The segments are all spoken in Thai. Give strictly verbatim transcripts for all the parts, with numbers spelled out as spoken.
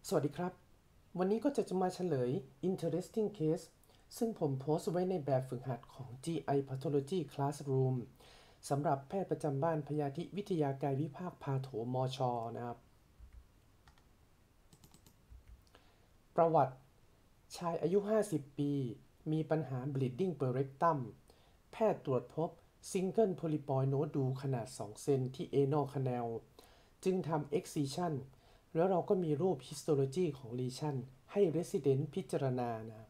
สวัสดีครับ วันนี้ก็จะมาเฉลย interesting case ซึ่งผมโพสต์ไว้ในแบบฝึกหัดของ จี ไอ Pathology Classroom สำหรับแพทย์ประจำบ้านพยาธิวิทยากายวิภาคพาโถมชนะครับประวัติชายอายุ ห้าสิบ ปี มีปัญหา bleeding per rectum แพทย์ตรวจพบ single polypoid nodule ขนาด สอง เซนที่ anal canal จึงทำ excision แล้วเราก็มีรูป histology ของ lesion ให้ resident พิจารณานะครับ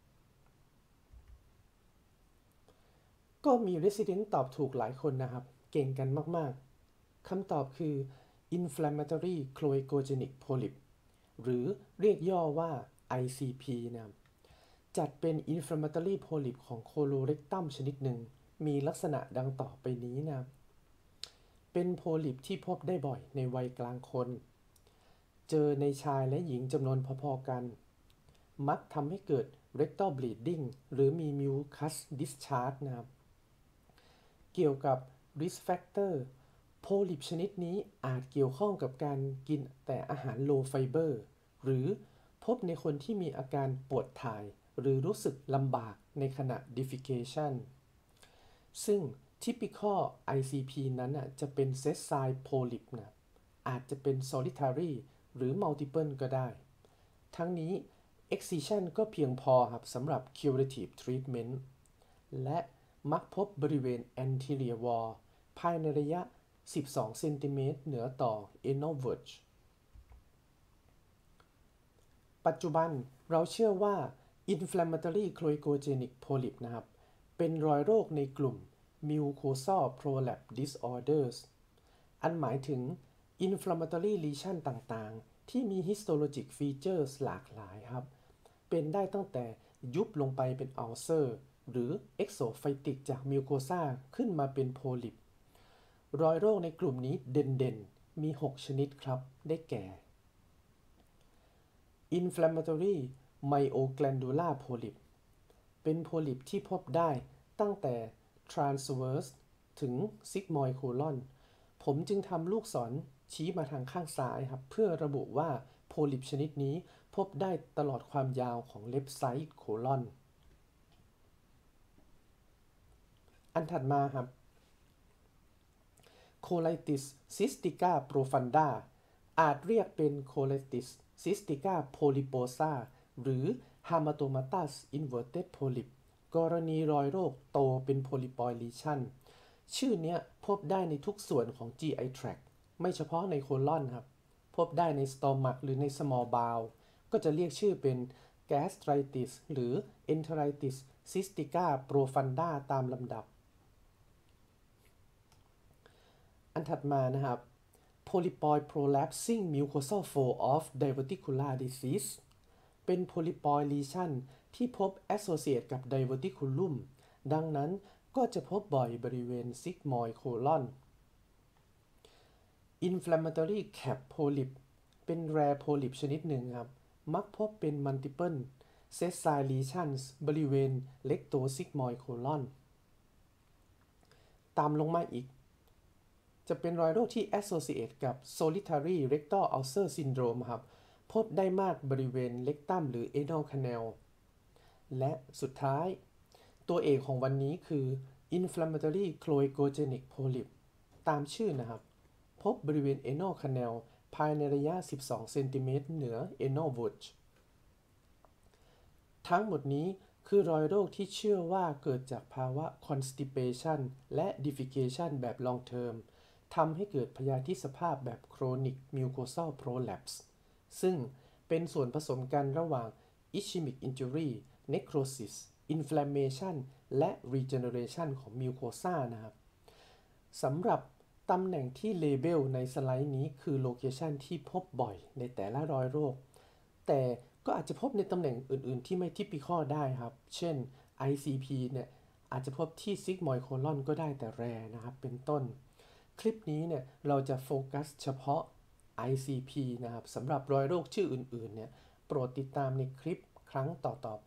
ก็มี resident ตอบถูกหลายคนนะครับ เก่งกันมากๆ คำตอบคือ inflammatory cloacogenic polyp หรือเรียกย่อว่า ไอ ซี พี นะครับจัดเป็น inflammatory polyp ของ colorectum ชนิดหนึ่ง มีลักษณะดังต่อไปนี้นะครับเป็นโพลิปที่พบได้บ่อยในวัยกลางคน เจอในชายและหญิงจำนวนพอๆกัน มักทำให้เกิด rectal bleeding หรือมี mucus discharge นะครับเกี่ยวกับ risk factor โพลิปชนิดนี้อาจเกี่ยวข้องกับการกินแต่อาหาร low fiber หรือพบในคนที่มีอาการปวดถ่ายหรือรู้สึกลำบากในขณะ defecation ซึ่ง typical ไอ ซี พี นั้นจะเป็น sessile polyp นะอาจจะเป็น solitary หรือ multiple ก็ได้ ทั้งนี้ excision ก็เพียงพอครับสำหรับ curative treatment และมักพบบริเวณ anterior wall ภายในระยะ สิบสอง เซนติเมตรเหนือต่อ anal verge ปัจจุบันเราเชื่อว่า inflammatory cloacogenic polyp นะครับเป็นรอยโรคในกลุ่ม mucosal prolapse disorders อันหมายถึง inflammatory lesion ต่างๆ ที่มี histologic features หลากหลายครับเป็นได้ตั้งแต่ยุบลงไปเป็นอัลเซอร์หรือ exophytic จาก mucosa ขึ้นมาเป็นโพลิปรอยโรคในกลุ่มนี้เด่นๆ มี หก ชนิดครับ ได้แก่ inflammatory myoglandular polyp เป็นโพลิปที่พบได้ตั้งแต่ transverse ถึง sigmoid colon ผมจึงทำลูกศรชี้มาทางข้างซ้ายครับเพื่อระบุว่าโพลิปชนิดนี้พบได้ตลอดความยาวของ left side colon อันถัดมาครับ colitis cystica profunda อาจเรียกเป็น colitis cystica polyposa หรือ hematomatous inverted polyp กรณีรอยโรคโตเป็น polypoid lesion ชื่อนี้พบได้ในทุกส่วนของ จี ไอ tract ไม่เฉพาะในโคลอนครับพบได้ใน stomach หรือใน small bowel ก็จะเรียกชื่อเป็น gastritis หรือ enteritis cystica profunda ตามลำดับอันถัดมานะครับ polypoid prolapsing mucosal fold of diverticular disease เป็น polypoid lesion ที่พบ associate กับ diverticulum ดังนั้นก็จะพบบ่อยบริเวณ sigmoid colon inflammatory cap polyp เป็น rare polyp ชนิดหนึ่งครับมักพบเป็น multiple sessile lesions บริเวณ rectosigmoid colon ตามลงมาอีกจะเป็นรอยโรคที่ associate กับ solitary rectal ulcer syndrome ครับพบได้มากบริเวณ rectum หรือ anal canal และสุดท้ายตัวเอกของวันนี้คือ inflammatory cloacogenic polyp ตามชื่อนะครับพบบริเวณ anal canal ภายในระยะ สิบสอง เซนติเมตรเหนือ anal verge ทั้งหมดนี้คือรอยโรคที่เชื่อว่าเกิดจากภาวะ constipation และ defecation แบบ long term ทำให้เกิดพยาธิสภาพแบบ chronic mucosal prolapse ซึ่งเป็นส่วนผสมกันระหว่าง ischemic injury necrosis inflammation และ regeneration ของ mucosa นะครับสำหรับตำแหน่งที่เลเบลในสไลด์นี้คือโลเคชันที่พบบ่อยในแต่ละรอยโรคแต่ก็อาจจะพบในตำแหน่งอื่นๆที่ไม่ typical ได้ครับเช่น ไอ ซี พี เนี่ยอาจจะพบที่ sigmoid colon ก็ได้แต่ rare นะครับเป็นต้นคลิปนี้เนี่ยเราจะโฟกัสเฉพาะ ไอ ซี พี นะครับสำหรับรอยโรคชื่ออื่นๆเนี่ยโปรดติดตามในคลิปครั้งต่อๆไป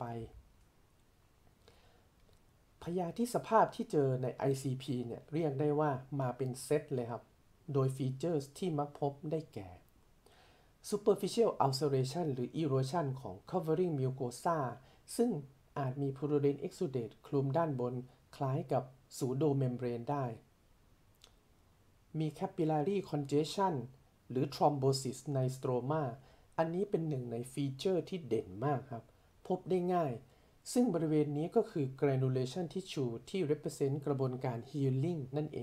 พยาธิสภาพที่เจอใน ไอ ซี พี เนี่ยเรียกได้ว่ามาเป็นเซตเลยครับโดยฟีเจอร์ที่มักพบได้แก่ superficial ulceration หรือ erosion ของ covering mucosa ซึ่งอาจมี purulent exudate คลุมด้านบนคล้ายกับ pseudo membrane ได้ มี capillary congestion หรือ thrombosis ใน stroma อันนี้เป็นหนึ่งในฟีเจอร์ที่เด่นมากครับ พบได้ง่าย ซึ่งบริเวณนี้ก็คือ granulation tissue ที่ represent กระบวนการ healing นั่นเอง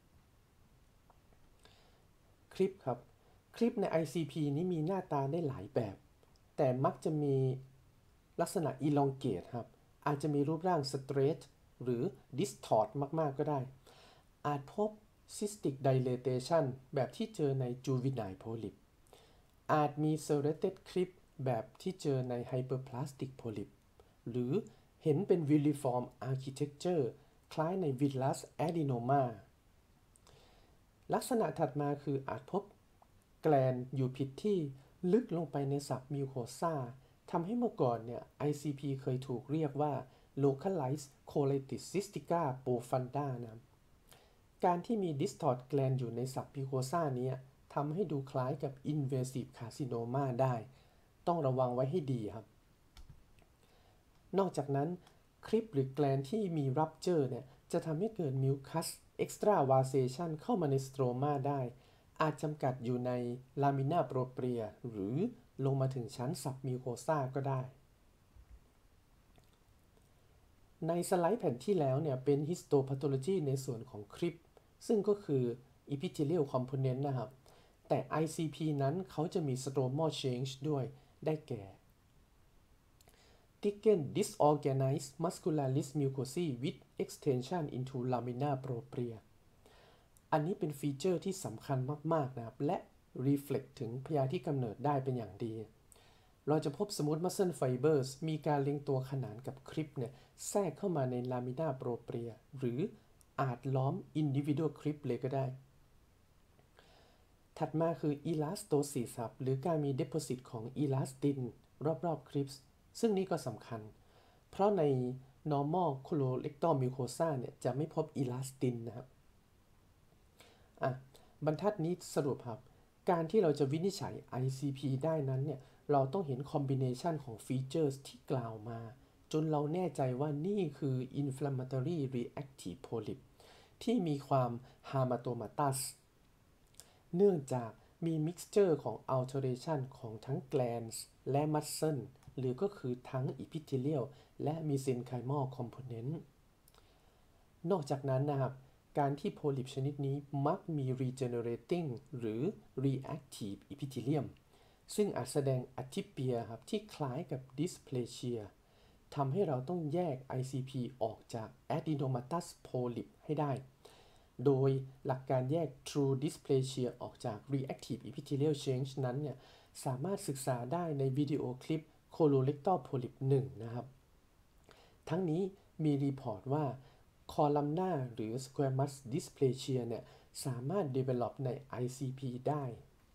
คลิปครับ คลิปใน ไอ ซี พี นี้มีหน้าตาได้หลายแบบ แต่มักจะมีลักษณะ elongate ครับ อาจจะมีรูปร่าง straight หรือ distort มากๆก็ได้ อาจพบ cystic dilatation แบบที่เจอใน juvenile polyp อาจมี serrated crypt แบบที่เจอใน hyperplastic polyp หรือเห็นเป็น villiform architecture คล้ายใน villus adenoma ลักษณะถัดมาคืออาจพบแกลนอยู่ผิดที่ลึกลงไปในสับมิวโคซาทำให้เมื่อก่อนเนี่ย ไอ ซี พี เคยถูกเรียกว่า localized colitis cystica profunda นะการที่มี distort แกลนอยู่ในสับมิวโคซานี้ทำให้ดูคล้ายกับ invasive carcinoma ได้ต้องระวังไว้ให้ดีครับนอกจากนั้นคลิปหรือแกลนที่มี rupture เนี่ยจะทำให้เกิด mucus extravasation เข้ามาใน stroma ได้อาจจำกัดอยู่ใน lamina propria หรือลงมาถึงชั้น submucosa ก็ได้ในสไลด์แผ่นที่แล้วเนี่ยเป็น histopathology ในส่วนของคลิปซึ่งก็คือ epithelial component นะครับแต่ ไอ ซี พี นั้นเขาจะมี stromal change ด้วยได้แก่ thickened disorganized muscularis mucosae with extension into lamina propria อันนี้เป็นฟีเจอร์ที่สำคัญมากๆนะครับและ reflect ถึงพยาธิกำเนิดได้เป็นอย่างดีเราจะพบ smooth muscle fibers มีการเรียงตัวขนานกับคลิปเนี่ยแทรกเข้ามาใน lamina propria หรืออาจล้อม individual crypt เลยก็ได้ถัดมาคือ elastosis ครับหรือการมี deposit ของ elastin รอบๆ crypts ซึ่งนี่ก็สำคัญเพราะใน normal colorectal mucosa เนี่ยจะไม่พบ elastin นะครับอ่ะบรรทัดนี้สรุปครับการที่เราจะวินิจฉัย ไอ ซี พี ได้นั้นเนี่ยเราต้องเห็นคอมบิเนชันของฟีเจอร์ที่กล่าวมาจนเราแน่ใจว่านี่คือ inflammatory reactive polyp ที่มีความ hematomatous เนื่องจากมี mixture ของ alteration ของทั้ง glands และ muscle หรือก็คือทั้ง epithelial และ mesenchymal component นอกจากนั้นนะครับการที่โพลิปชนิดนี้มักมี regenerating หรือ reactive epithelium ซึ่งอาจแสดงอทิเปียครับที่คล้ายกับ dysplasia ทำให้เราต้องแยก ไอ ซี พี ออกจาก adenomatous polyp ให้ได้โดยหลักการแยก true dysplasia ออกจาก reactive epithelial change นั้นเนี่ยสามารถศึกษาได้ในวิดีโอคลิป colorectal polyp หนึ่งนะครับทั้งนี้มีรีพอร์ตว่าcolumnar หรือ squamous dysplasia เนี่ยสามารถ develop ใน ไอ ซี พี ได้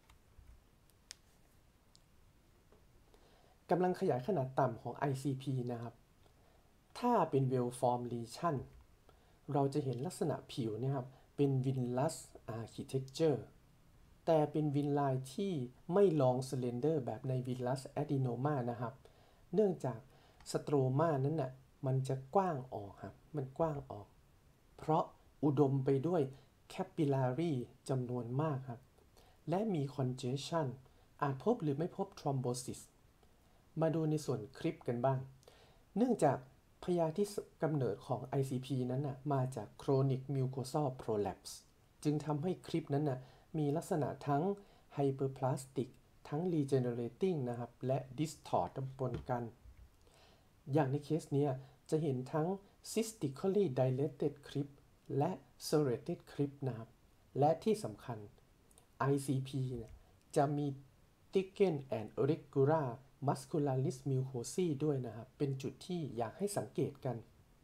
กำลังขยายขนาดต่ำของ ไอ ซี พี นะครับถ้าเป็น well formed lesion เราจะเห็นลักษณะผิวนะครับเป็น villus architecture แต่เป็น villi ที่ไม่ long slender แบบใน villus adenoma นะครับเนื่องจาก stroma นั้นน่ะมันจะกว้างออกครับมันกว้างออกเพราะอุดมไปด้วย capillary จำนวนมากครับและมี congestion อาจพบหรือไม่พบ thrombosis มาดูในส่วนคลิปกันบ้างเนื่องจากพยาธิกำเนิดของ ไอ ซี พี นั้นนะมาจาก chronic mucosal prolapse จึงทำให้คลิปนั้นนะมีลักษณะทั้ง hyperplastic ทั้ง regenerating นะครับและ distort ปนกันอย่างในเคสนี้จะเห็นทั้ง cystically dilated crypt และ serrated crypt นะครับและที่สำคัญ ไอ ซี พี จะมี thickened and irregular muscularis mucosae ด้วยนะครับเป็นจุดที่อยากให้สังเกตกัน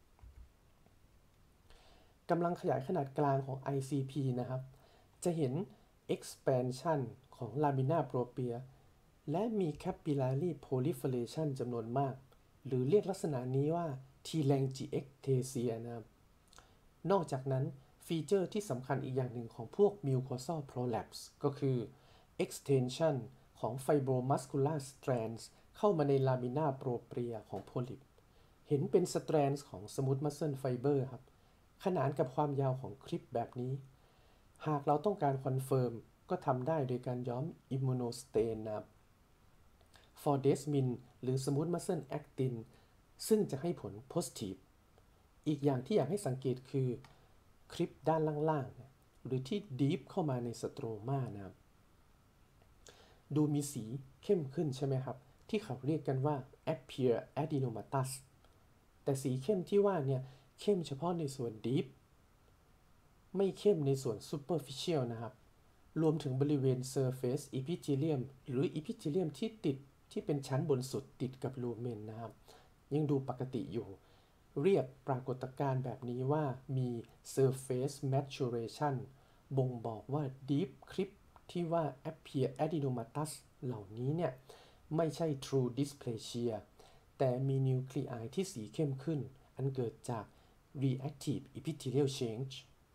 กำลังขยายขนาดกลางของ ไอ ซี พี นะครับจะเห็น expansion ของ lamina propria และมี capillary proliferation จำนวนมากหรือเรียกลักษณะนี้ว่า telangiectasia นะครับนอกจากนั้นฟีเจอร์ที่สำคัญอีกอย่างหนึ่งของพวก mucosal prolapse ก็คือ extension ของ fibromuscular strands เข้ามาใน lamina propria ของโพลิปเห็นเป็น strands ของ smooth muscle fiber ครับขนานกับความยาวของคลิปแบบนี้หากเราต้องการคอนเฟิร์มก็ทำได้โดยการย้อม immunostain นะครับ fordesmin หรือ smooth muscle actin ซึ่งจะให้ผล positive อีกอย่างที่อยากให้สังเกตคือคลิปด้านล่างๆหรือที่ deep เข้ามาในสโตรมานะครับดูมีสีเข้มขึ้นใช่ไหมครับที่เขาเรียกกันว่า appear adenomatous แต่สีเข้มที่ว่าเนี่ยเข้มเฉพาะในส่วน deep ไม่เข้มในส่วน superficial นะครับรวมถึงบริเวณ surface epithelium หรือ epithelium ที่ติดที่เป็นชั้นบนสุดติดกับลูเมนนะครับยังดูปกติอยู่เรียกปรากฏการณ์แบบนี้ว่ามี surface maturation บ่งบอกว่า deep crypt ที่ว่า appear adenomatous เหล่านี้เนี่ยไม่ใช่ true dysplasia แต่มีนิวคลีไอที่สีเข้มขึ้นอันเกิดจาก reactive epithelial change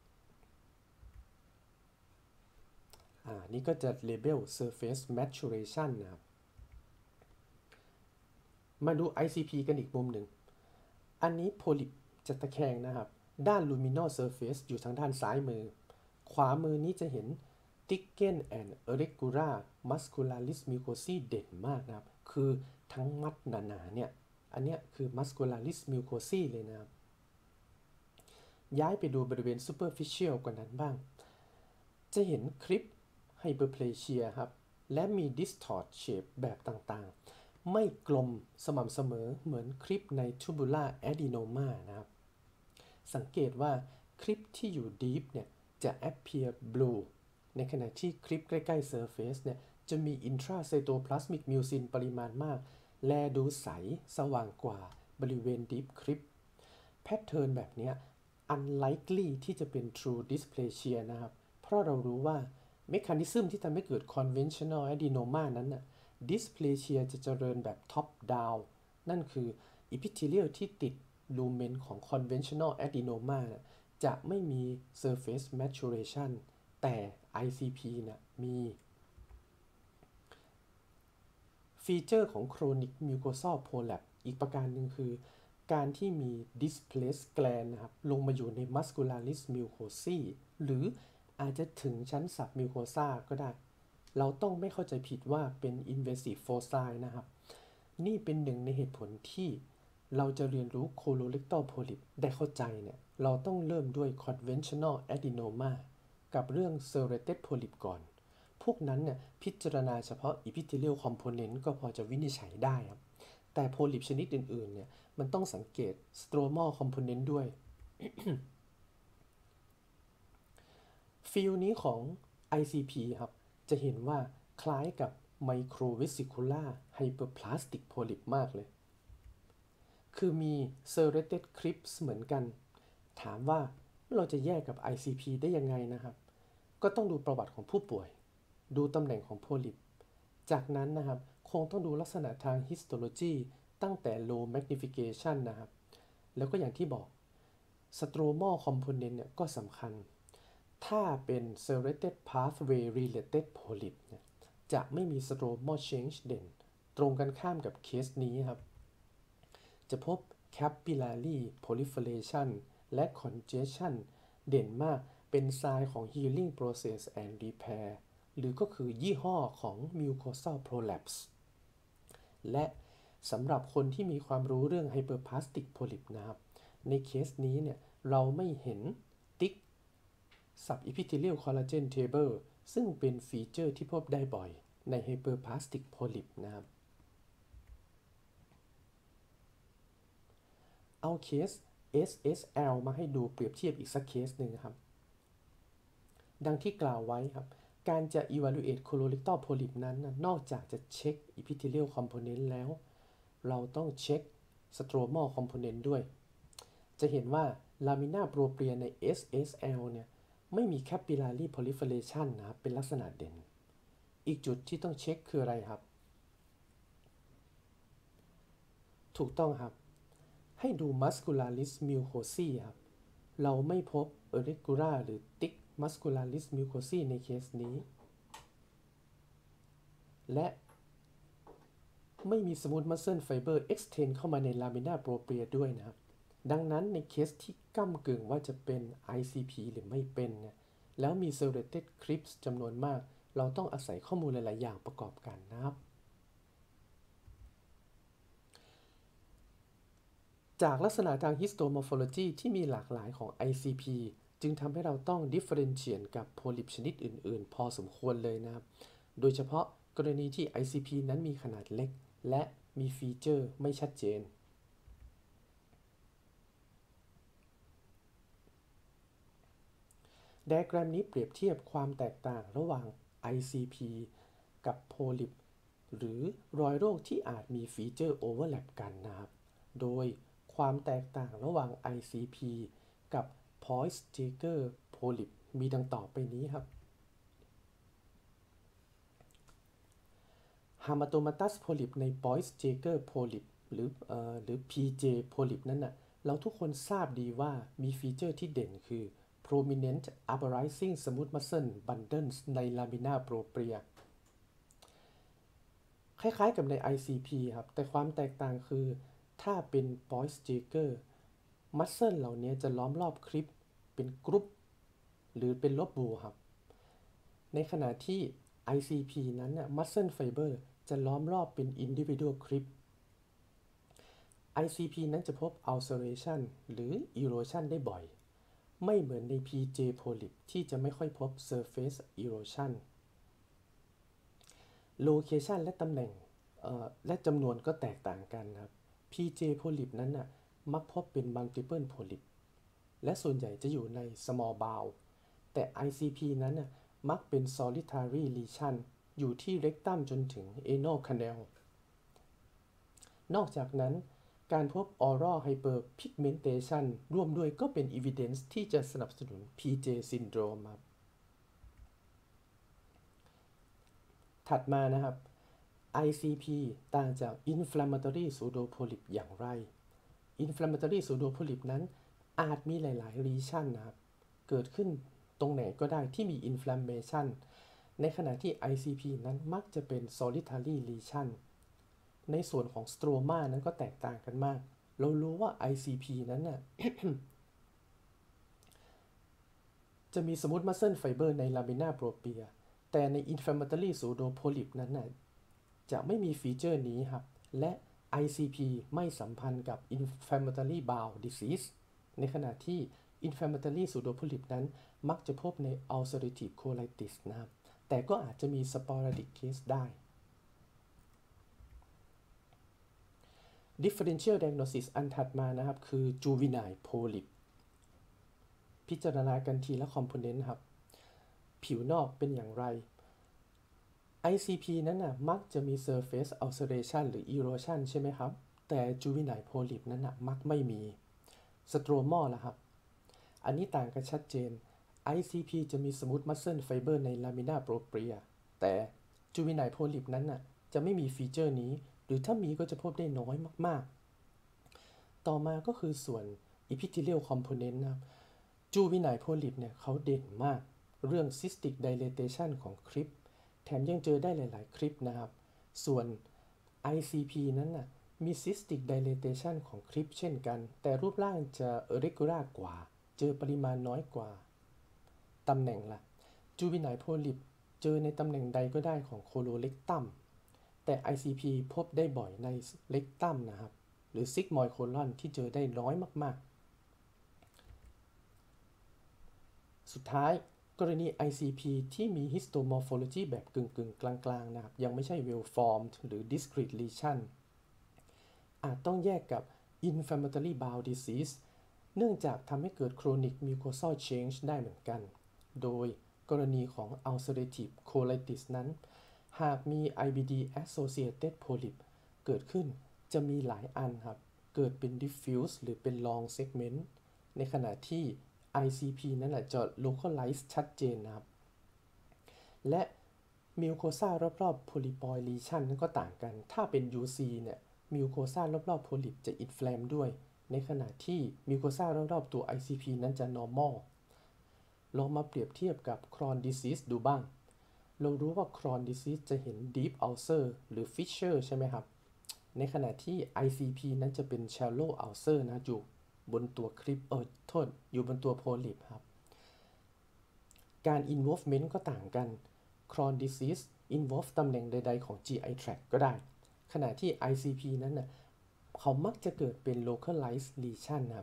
อ่านี่ก็จะ label surface maturation นะครับมาดู ไอ ซี พี กันอีกมุมหนึ่งอันนี้โพลิปจะตะแคงนะครับด้าน luminal surface อยู่ทางด้านซ้ายมือขวามือนี้จะเห็น thicken and irregular muscularis mucosae เด่นมากนะครับคือทั้งมัดหนาๆเนี่ยอันเนี้ยคือ muscularis mucosae เลยนะครับย้ายไปดูบริเวณ superficial กว่านั้นบ้างจะเห็นคลิป hyperplasia ครับและมี distort shape แบบต่างๆไม่กลมสม่ำเสมอเหมือนคลิปใน tubular adenoma นะครับสังเกตว่าคลิปที่อยู่ deep เนี่ยจะ appear blue ในขณะที่คลิปใกล้ๆ surface เนี่ยจะมี intracytoplasmic mucin ปริมาณมากแลดูใสสว่างกว่าบริเวณ deep คลิปแพทเทิร์นแบบนี้ unlikely ที่จะเป็น true dysplasia นะครับเพราะเรารู้ว่าเมคานิซึมที่ทำให้เกิด conventional adenoma นั้นน่ะ dysplasia จะเจริญแบบ top down นั่นคือ epithelial ที่ติดลูเมนของ conventional adenoma นะจะไม่มี surface maturation แต่ ไอ ซี พี นะมีฟีเจอร์ของ chronic mucosal prolapse อีกประการหนึ่งคือการที่มี displaced gland นะครับลงมาอยู่ใน muscularis mucosae หรืออาจจะถึงชั้น submucosa ก็ได้เราต้องไม่เข้าใจผิดว่าเป็น invasive foci นะครับนี่เป็นหนึ่งในเหตุผลที่เราจะเรียนรู้ colorectal polyp ได้เข้าใจเนี่ยเราต้องเริ่มด้วย conventional adenoma กับเรื่อง serrated polyp ก่อนพวกนั้นเนี่ยพิจารณาเฉพาะ epithelial component ก็พอจะวินิจฉัยได้ครับแต่โพลิปชนิดอื่นๆเนี่ยมันต้องสังเกต stromal component ด้วย ฟิลนี้ของ ไอ ซี พี ครับจะเห็นว่าคล้ายกับ microvesicular hyperplastic polyp มากเลยคือมี serrated crypts เหมือนกันถามว่าเราจะแยกกับ ไอ ซี พี ได้ยังไงนะครับก็ต้องดูประวัติของผู้ป่วยดูตำแหน่งของโพลิปจากนั้นนะครับคงต้องดูลักษณะทาง histology ตั้งแต่ low magnification นะครับแล้วก็อย่างที่บอก stromal component เนี่ยก็สำคัญถ้าเป็น serrated pathway related polyp เนี่ยจะไม่มี stromal change เด่นตรงกันข้ามกับเคสนี้ครับจะพบ capillary proliferation และ congestion เด่นมากเป็น sign ของ healing process and repair หรือก็คือยี่ห้อของ mucosal prolapse และสำหรับคนที่มีความรู้เรื่อง hyperplastic polyp นะครับในเคสนี้เนี่ยเราไม่เห็น thick subepithelial collagen table ซึ่งเป็นฟีเจอร์ที่พบได้บ่อยใน hyperplastic polyp นะครับเอาเคส เอส เอส แอล มาให้ดูเปรียบเทียบอีกสักเคสหนึ่งครับดังที่กล่าวไว้ครับการจะ evaluate colorectal polyp นั้นนอกจากจะเช็ค epithelial component แล้วเราต้องเช็ค stromal component ด้วยจะเห็นว่า lamina propria ใน เอส เอส แอล เนี่ยไม่มี capillary proliferation นะครับเป็นลักษณะเด่นอีกจุดที่ต้องเช็คคืออะไรครับถูกต้องครับให้ดู muscularis mucosae ครับเราไม่พบ irregular หรือ thick muscularis mucosae ในเคสนี้และไม่มี Smooth Muscle Fiber Extend เข้ามาใน Lamina Propria ด้วยนะครับดังนั้นในเคสที่ก้ำกึ่งว่าจะเป็น ไอ ซี พี หรือไม่เป็นเนี่ยแล้วมี Serrated Crisps จำนวนมากเราต้องอาศัยข้อมูลหลายๆอย่างประกอบกันนะครับจากลักษณะทาง Histomorphology ที่มีหลากหลายของ ไอ ซี พี จึงทำให้เราต้อง differentiate กับโพลิปชนิดอื่นๆพอสมควรเลยนะครับโดยเฉพาะกรณีที่ ไอ ซี พี นั้นมีขนาดเล็กและมีฟีเจอร์ไม่ชัดเจนไดอะแกรมนี้เปรียบเทียบความแตกต่างระหว่าง ไอ ซี พี กับโพลิปหรือรอยโรคที่อาจมีฟีเจอร์โอเวอร์แลปกันนะครับโดยความแตกต่างระหว่าง ไอ ซี พี กับ Poisson-Jaeger polyp มีดังต่อไปนี้ครับ Hamartomatous polyp ใน Poisson-Jaeger polyp หรือเอ่อหรือ พี เจ polyp นั้นน่ะเราทุกคนทราบดีว่ามีฟีเจอร์ที่เด่นคือ prominent uprising smooth muscle bundles ใน Lamina propria คล้ายๆกับใน ไอ ซี พี ครับแต่ความแตกต่างคือถ้าเป็น Poisson-Jaeger มัสเซิลเหล่านี้จะล้อมรอบคลิปเป็นกรุ๊ปหรือเป็นลบบูครับในขณะที่ ไอ ซี พี นั้นน่ะ Muscle Fiber จะล้อมรอบเป็น Individual Crisp ไอ ซี พี นั้นจะพบ ulceration หรือ erosion ได้บ่อยไม่เหมือนใน พี เจ polyp ที่จะไม่ค่อยพบ surface erosion location และตำแหน่งและจำนวนก็แตกต่างกันครับ พี เจ polyp นั้นน่ะมักพบเป็น multiple polyp และส่วนใหญ่จะอยู่ใน small bowel แต่ ไอ ซี พี นั้นน่ะมักเป็น solitary lesion อยู่ที่ rectum จนถึง anal canal นอกจากนั้นการพบ oral hyperpigmentation ร่วมด้วยก็เป็น evidence ที่จะสนับสนุน พี เจ syndrome ครับถัดมานะครับ ไอ ซี พี ต่างจาก inflammatory pseudopolyp อย่างไร inflammatory pseudopolyp นั้นอาจมีหลายๆ lesion นะครับเกิดขึ้นตรงไหนก็ได้ที่มี inflammation ในขณะที่ ไอ ซี พี นั้นมักจะเป็น solitary lesion ในส่วนของ stroma นั้นก็แตกต่างกันมากเรารู้ว่า ไอ ซี พี นั้นน่ะ จะมี smooth muscle fiber ใน lamina propria แต่ใน inflammatory pseudopolyp นั้นน่ะจะไม่มีฟีเจอร์นี้ครับและ ไอ ซี พี ไม่สัมพันธ์กับ inflammatory bowel disease ในขณะที่ inflammatory pseudopolyp นั้นมักจะพบใน ulcerative colitis นะครับแต่ก็อาจจะมี sporadic case ได้ differential diagnosis อันถัดมานะครับคือ juvenile polyp พิจารณากันทีละ component ครับผิวนอกเป็นอย่างไร ไอ ซี พี นั้นนะมักจะมี surface ulceration หรือ erosion ใช่ไหมครับแต่ juvenile polyp นั้นนะมักไม่มี stromal ล่ะครับอันนี้ต่างกันชัดเจน ไอ ซี พี จะมี smooth muscle fiber ใน lamina propria แต่ juvenile polyp นั้นนะจะไม่มีฟีเจอร์นี้หรือถ้ามีก็จะพบได้น้อยมากๆต่อมาก็คือส่วน epithelial component นะครับ juvenile polyp เนี่ยเขาเด่นมากเรื่อง cystic dilatation ของคลิปแถมยังเจอได้หลายๆคลิปนะครับส่วน ไอ ซี พี นั้นนะมี cystic dilatation ของคลิปเช่นกันแต่รูปร่างจะ irregular กว่าเจอปริมาณน้อยกว่าตำแหน่งล่ะ juvenile polyp เจอในตำแหน่งใดก็ได้ของ colorectum แต่ ไอ ซี พี พบได้บ่อยใน rectum นะครับหรือ sigmoid colon ที่เจอได้น้อยมากๆสุดท้ายกรณี ไอ ซี พี ที่มี histomorphology แบบกึ่งๆกลางๆนะครับยังไม่ใช่ well formed หรือ discrete lesion อาจต้องแยกกับ inflammatory bowel disease เนื่องจากทำให้เกิด chronic mucosal change ได้เหมือนกันโดยกรณีของ ulcerative colitis นั้นหากมี ไอ บี ดี associated polyp เกิดขึ้นจะมีหลายอันครับเกิดเป็น diffuse หรือเป็น long segment ในขณะที่ ไอ ซี พี นั้นจะ localize ชัดเจนนะครับและมิวโคซ่ารอบๆโพลิปอยด์ลีชันนั้นก็ต่างกันถ้าเป็น ยู ซี เนี่ยมิวโคซ่ารอบๆโพลิปจะอินฟลามด้วยในขณะที่มิวโคซ่ารอบๆตัว ไอ ซี พี นั้นจะ normal ลองมาเปรียบเทียบกับ Crohn disease ดูบ้างเรารู้ว่า Crohn disease จะเห็น deep ulcer หรือ fissure ใช่ไหมครับ ในขณะที่ ไอ ซี พี นั้นจะเป็น shallow ulcer นะอยู่บนตัวคลิปเออโทษอยู่บนตัวโพลิปครับ การ involvement ก็ต่างกัน Crohn disease involve ตำแหน่งใดๆของ จี ไอ tract ก็ได้ ขณะที่ ไอ ซี พี นั้นนะเขามักจะเกิดเป็น localized lesion นะครับ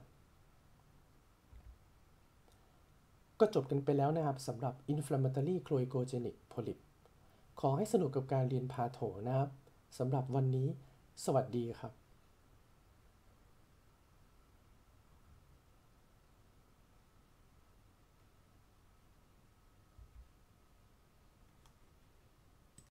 ก็จบกันไปแล้วนะครับสำหรับ inflammatory cloacogenic polyp ขอให้สนุกกับการเรียนพาโถนะครับสำหรับวันนี้สวัสดีครับ